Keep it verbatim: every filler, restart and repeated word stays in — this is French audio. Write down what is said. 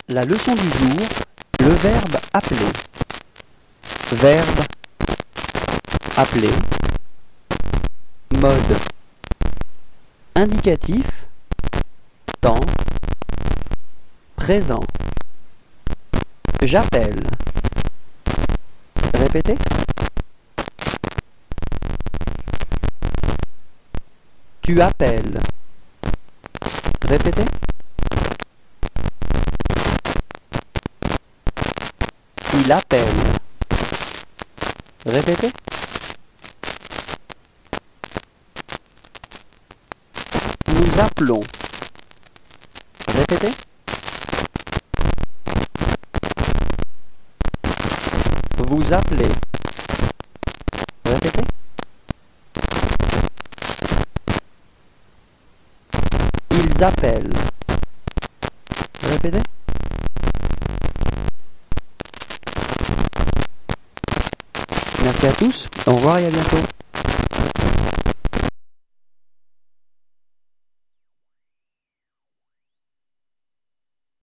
La leçon du jour, le verbe appeler. Verbe appeler. Mode indicatif, temps, présent. J'appelle. Répétez. Tu appelles. Répétez. Il appelle. Répétez. Nous appelons. Répétez. Vous appelez. Répétez. Ils appellent. Répétez. Merci à tous, au revoir et à bientôt.